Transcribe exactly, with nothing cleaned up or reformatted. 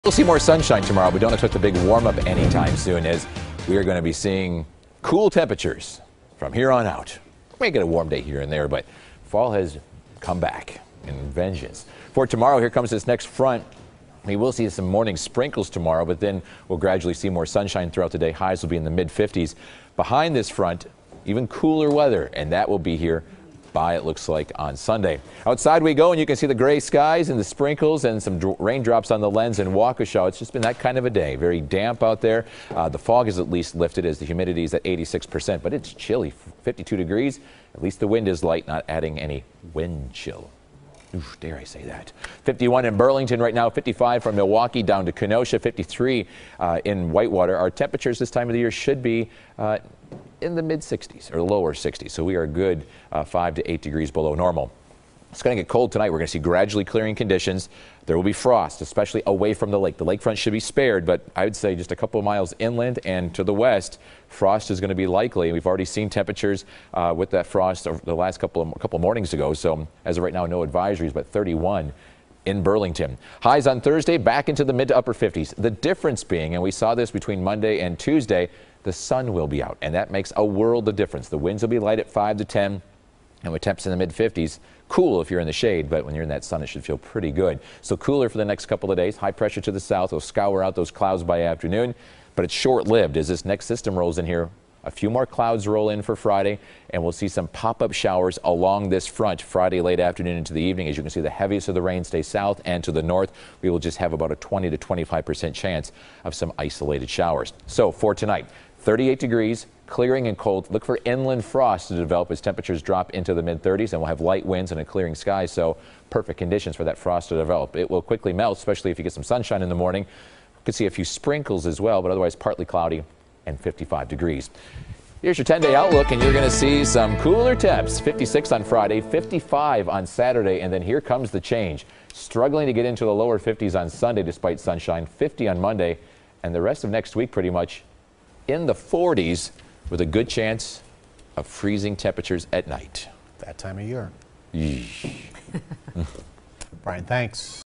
We'll see more sunshine tomorrow, but don't expect the big warm-up anytime soon, as we are going to be seeing cool temperatures from here on out. We may get a warm day here and there, but fall has come back in vengeance. For tomorrow, here comes this next front. We will see some morning sprinkles tomorrow, but then we'll gradually see more sunshine throughout the day. Highs will be in the mid fifties. Behind this front, even cooler weather, and that will be here by, it looks like, on Sunday. Outside we go, and you can see the gray skies and the sprinkles and some raindrops on the lens in Waukesha. It's just been that kind of a day. Very damp out there. Uh, the fog is at least lifted as the humidity is at eighty-six percent, but it's chilly, fifty-two degrees. At least the wind is light, not adding any wind chill. Oof, dare I say that. fifty-one in Burlington right now, fifty-five from Milwaukee down to Kenosha, fifty-three uh, in Whitewater. Our temperatures this time of the year should be uh, in the mid sixties or lower sixties, so we are good uh, five to eight degrees below normal. It's going to get cold tonight. We're going to see gradually clearing conditions. There will be frost, especially away from the lake. The lakefront should be spared, but I would say just a couple of miles inland and to the west, frost is going to be likely. We've already seen temperatures uh, with that frost over the last couple of, couple of mornings ago, so as of right now, no advisories, but thirty-one in Burlington. Highs on Thursday back into the mid to upper fifties. The difference being, and we saw this between Monday and Tuesday, the sun will be out, and that makes a world of difference. The winds will be light at five to ten, and with temps in the mid fifties. Cool if you're in the shade, but when you're in that sun, it should feel pretty good. So cooler for the next couple of days. High pressure to the south will scour out those clouds by afternoon, but it's short-lived as this next system rolls in here. A few more clouds roll in for Friday, and we'll see some pop-up showers along this front Friday late afternoon into the evening. As you can see, the heaviest of the rain stays south and to the north. We will just have about a twenty to twenty-five percent chance of some isolated showers. So for tonight, thirty-eight degrees, clearing and cold. Look for inland frost to develop as temperatures drop into the mid thirties, and we'll have light winds and a clearing sky, so perfect conditions for that frost to develop. It will quickly melt, especially if you get some sunshine in the morning. You could see a few sprinkles as well, but otherwise partly cloudy and fifty-five degrees. Here's your ten-day outlook, and you're going to see some cooler temps. fifty-six on Friday, fifty-five on Saturday, and then here comes the change. Struggling to get into the lower fifties on Sunday despite sunshine, fifty on Monday, and the rest of next week pretty much in the forties with a good chance of freezing temperatures at night. That time of year. Yeesh. Brian, thanks.